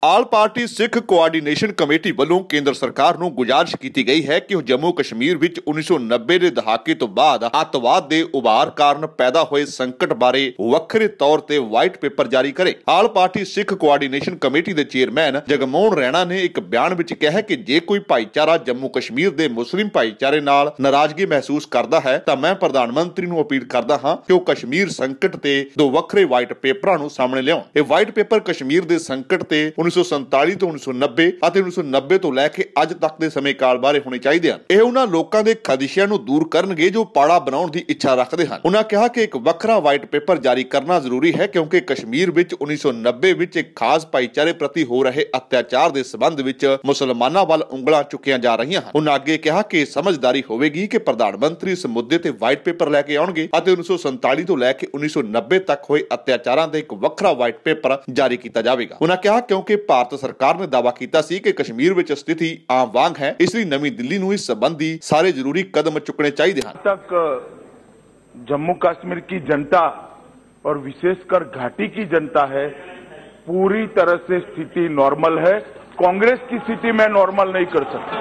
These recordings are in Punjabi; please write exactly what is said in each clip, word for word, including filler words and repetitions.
ਆਲ ਪਾਰਟੀ ਸਿੱਖ ਕੋਆਰਡੀਨੇਸ਼ਨ ਕਮੇਟੀ ਵੱਲੋਂ ਕੇਂਦਰ ਸਰਕਾਰ ਨੂੰ ਗੁਜ਼ਾਰਿਸ਼ ਕੀਤੀ ਗਈ ਹੈ ਕਿ ਉਹ ਜੰਮੂ ਕਸ਼ਮੀਰ ਵਿੱਚ ਉੱਨੀ ਸੌ ਨੱਬੇ ਦੇ ਦਹਾਕੇ ਤੋਂ ਬਾਅਦ ਅੱਤਵਾਦ ਦੇ ਉਭਾਰ ਕਾਰਨ ਪੈਦਾ ਹੋਏ ਸੰਕਟ ਬਾਰੇ ਵੱਖਰੇ ਤੌਰ ਤੇ ਵਾਈਟ ਪੇਪਰ ਜਾਰੀ ਕਰੇ। All party Sikh coordination committee ਦੇ ਚੇਅਰਮੈਨ ਜਗਮੋਹਨ ਰੈਣਾ ਨੇ ਇੱਕ ਬਿਆਨ ਵਿੱਚ ਕਿਹਾ ਕਿ ਜੇ ਕੋਈ ਭਾਈਚਾਰਾ ਜੰਮੂ ਕਸ਼ਮੀਰ ਦੇ ਮੁਸਲਿਮ ਭਾਈਚਾਰੇ ਨਾਲ ਨਾਰਾਜ਼ਗੀ ਮਹਿਸੂਸ ਕਰਦਾ ਹੈ ਤਾਂ ਮੈਂ ਪ੍ਰਧਾਨ ਮੰਤਰੀ ਨੂੰ ਅਪੀਲ ਕਰਦਾ ਹਾਂ ਕਿ ਉਹ ਕਸ਼ਮੀਰ ਸੰਕਟ ਤੇ ਦੋ ਵੱਖਰੇ ਵਾਈਟ ਪੇਪਰਾਂ ਨੂੰ ਸਾਹਮਣੇ ਲਿਆਉਣ। ਇਹ ਵਾਈਟ ਪੇਪਰ ਕਸ਼ਮੀਰ ਦੇ ਸੰਕਟ ਤੇ ਉੱਨੀ ਸੌ ਸੰਤਾਲੀ ਤੋਂ ਉੱਨੀ ਸੌ ਨੱਬੇ ਅਤੇ ਉੱਨੀ ਸੌ ਨੱਬੇ ਤੋਂ ਲੈ ਕੇ ਅੱਜ ਤੱਕ ਦੇ ਸਮੇਂ ਕਾਲ ਬਾਰੇ ਹੋਣੇ ਚਾਹੀਦੇ ਹਨ। ਇਹ ਉਹਨਾਂ ਲੋਕਾਂ ਦੇ ਖਦਸ਼ਿਆਂ ਨੂੰ ਦੂਰ ਕਰਨਗੇ ਜੋ ਪਾੜਾ ਬਣਾਉਣ ਦੀ ਇੱਛਾ ਰੱਖਦੇ ਹਨ। ਉਹਨਾਂ ਕਿਹਾ ਕਿ ਇੱਕ ਵੱਖਰਾ ਵਾਈਟ ਪੇਪਰ ਜਾਰੀ ਕਰਨਾ ਜ਼ਰੂਰੀ ਹੈ ਕਿਉਂਕਿ ਕਸ਼ਮੀਰ ਵਿੱਚ ਉੱਨੀ ਸੌ ਨੱਬੇ ਵਿੱਚ ਇੱਕ ਖਾਸ ਭਾਈਚਾਰੇ ਪ੍ਰਤੀ ਹੋ ਰਹੇ ਅਤਿਆਚਾਰ ਦੇ ਸਬੰਧ ਵਿੱਚ ਮੁਸਲਮਾਨਾਂ ਵੱਲ ਉਂਗਲਾਂ ਚੁੱਕੀਆਂ ਜਾ ਰਹੀਆਂ ਹਨ। ਉਹਨਾਂ ਅੱਗੇ ਕਿਹਾ ਕਿ ਸਮਝਦਾਰੀ ਹੋਵੇਗੀ ਕਿ ਪ੍ਰਧਾਨ ਮੰਤਰੀ ਇਸ ਮੁੱਦੇ ਤੇ ਵਾਈਟ ਪੇਪਰ ਲੈ ਕੇ ਆਉਣਗੇ ਅਤੇ ਉੱਨੀ ਸੌ ਸੰਤਾਲੀ ਤੋਂ ਲੈ ਕੇ ਉੱਨੀ ਸੌ ਨੱਬੇ ਤੱਕ ਹੋਏ ਅਤਿਆਚਾਰਾਂ ਦਾ ਇੱਕ ਵੱਖਰਾ ਵਾਈਟ ਪੇਪਰ ਜਾਰੀ ਕੀਤਾ ਜਾਵੇਗਾ। ਉਹਨਾਂ ਕਿਹਾ ਕਿਉਂਕਿ ਭਾਰਤ ਸਰਕਾਰ ਨੇ ਦਾਅਵਾ ਕੀਤਾ ਸੀ ਕਿ ਕਸ਼ਮੀਰ ਵਿੱਚ ਸਥਿਤੀ ਆਮ ਵਾਂਗ ਹੈ, ਇਸ ਲਈ ਨਵੀਂ ਦਿੱਲੀ ਨੂੰ ਇਸ संबंधी सारे जरूरी कदम चुकने चाहिए हैं। तक जम्मू कश्मीर की जनता और विशेषकर घाटी की जनता है पूरी तरह से स्थिति नॉर्मल है। कांग्रेस की स्थिति में नॉर्मल नहीं कर सकती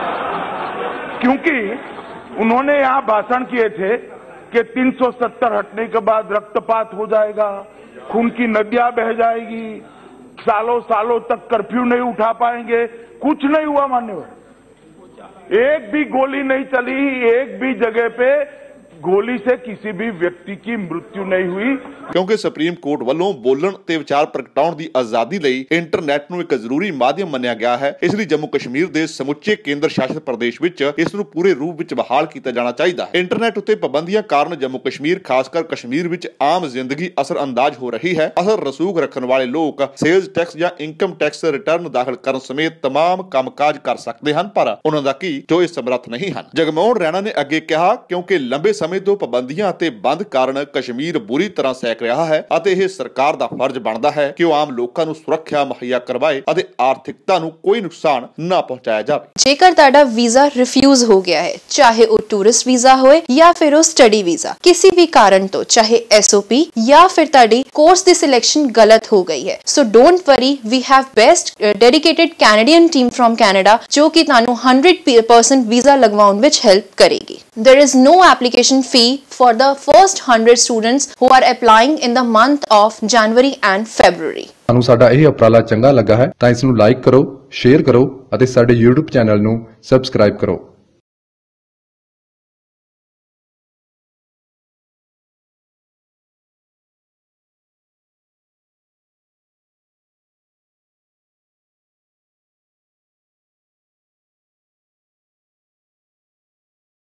क्योंकि उन्होंने यहां भाषण किए थे कि तीन सौ सत्तर हटने के बाद रक्तपात हो जाएगा, खून की नदियां बह जाएगी, सालों सालों तक कर्फ्यू नहीं उठा पाएंगे। कुछ नहीं हुआ मान्यवर, एक भी गोली नहीं चली, एक भी जगह पे गोली से किसी भी व्यक्ति की मृत्यु नहीं हुई। क्योंकि सुप्रीम कोर्ट ਵੱਲੋਂ ਬੋਲਣ ਤੇ ਵਿਚਾਰ ਪ੍ਰਗਟਾਉਣ ਦੀ ਆਜ਼ਾਦੀ ਲਈ ਇੰਟਰਨੈਟ ਨੂੰ ਇੱਕ ਜ਼ਰੂਰੀ ਮਾਧਿਅਮ ਮੰਨਿਆ ਗਿਆ ਹੈ, ਇਸ ਲਈ ਜੰਮੂ ਕਸ਼ਮੀਰ ਦੇ ਸਮੁੱਚੇ ਕੇਂਦਰ ਸ਼ਾਸਿਤ ਪ੍ਰਦੇਸ਼ ਵਿੱਚ ਇਸ ਨੂੰ ਪੂਰੇ ਰੂਪ ਵਿੱਚ ਬਹਾਲ ਕੀਤਾ ਜਾਣਾ ਚਾਹੀਦਾ ਹੈ। ਇੰਟਰਨੈਟ ਉੱਤੇ ਪਾਬੰਦੀਆਂ ਕਾਰਨ ਜੰਮੂ ਕਸ਼ਮੀਰ ਖਾਸਕਰ ਕਸ਼ਮੀਰ ਵਿੱਚ ਆਮ ਜ਼ਿੰਦਗੀ ਅਸਰ ਅੰਦਾਜ਼ ਹੋ ਰਹੀ ਹੈ। ਅਸਰ ਰਸੂਖ ਰੱਖਣ ਵਾਲੇ ਲੋਕ ਸੇਲਜ਼ ਟੈਕਸ ਜਾਂ ਇਨਕਮ ਟੈਕਸ ਰਿਟਰਨ ਦਾਖਲ ਕਰਨ ਸਮੇਤ तमाम ਕੰਮਕਾਜ ਕਰ ਸਕਦੇ ਹਨ, ਪਰ ਉਹਨਾਂ ਦਾ ਕੀ ਜੋ ਇਸ ਸਮਰੱਥ ਨਹੀਂ ਹਨ। ਜਗਮੋਹਨ ਰੈਣਾ ਨੇ ਅੱਗੇ ਕਿਹਾ ਕਿਉਂਕਿ ਲੰਬੇ ਸਮੇਂ ਤੋਂ ਪਾਬੰਦੀਆਂ ਅਤੇ ਬੰਦ ਕਾਰਨ ਕਸ਼ਮੀਰ ਬੁਰੀ ਤਰ੍ਹਾਂ ਸਹਿਕ ਰਿਹਾ ਹੈ ਅਤੇ ਇਹ ਸਰਕਾਰ ਦਾ ਫਰਜ਼ ਬਣਦਾ ਹੈ ਕਿ ਉਹ ਆਮ ਲੋਕਾਂ ਨੂੰ ਸੁਰੱਖਿਆ ਮੁਹੱਈਆ ਕਰਵਾਏ ਅਤੇ ਆਰਥਿਕਤਾ ਨੂੰ ਕੋਈ ਨੁਕਸਾਨ ਨਾ ਪਹੁੰਚਾਇਆ ਜਾਵੇ। ਜੇਕਰ ਤੁਹਾਡਾ ਵੀਜ਼ਾ ਰਿਫਿਊਜ਼ ਹੋ ਗਿਆ ਹੈ, ਚਾਹੇ ਉਹ ਟੂਰਿਸਟ ਵੀਜ਼ਾ ਹੋਏ ਜਾਂ ਫਿਰ ਉਹ ਸਟੱਡੀ ਵੀਜ਼ਾ, ਕਿਸੇ ਵੀ ਕਾਰਨ ਤੋਂ, ਚਾਹੇ ਐਸ ਓ ਪੀ ਜਾਂ ਫਿਰ ਤੁਹਾਡੀ ਕੋਰਸ ਦੀ ਸਿਲੈਕਸ਼ਨ ਗਲਤ ਹੋ ਗਈ ਹੈ, so don't worry, we have best dedicated Canadian team firm Canada ਜੋ ਕਿ ਤੁਹਾਨੂੰ हंड्रेड परसेंट ਵੀਜ਼ਾ ਲਗਵਾਉਣ ਵਿੱਚ ਹੈਲਪ ਕਰੇਗੀ। There is no application fee for the first one hundred students who are applying in the month of January and February. ਤੁਹਾਨੂੰ ਸਾਡਾ ਇਹ ਉਪਰਾਲਾ ਚੰਗਾ ਲੱਗਾ ਹੈ ਤਾਂ ਇਸ ਨੂੰ ਲਾਈਕ ਕਰੋ, ਸ਼ੇਅਰ ਕਰੋ ਅਤੇ ਸਾਡੇ YouTube ਚੈਨਲ ਨੂੰ ਸਬਸਕ੍ਰਾਈਬ ਕਰੋ।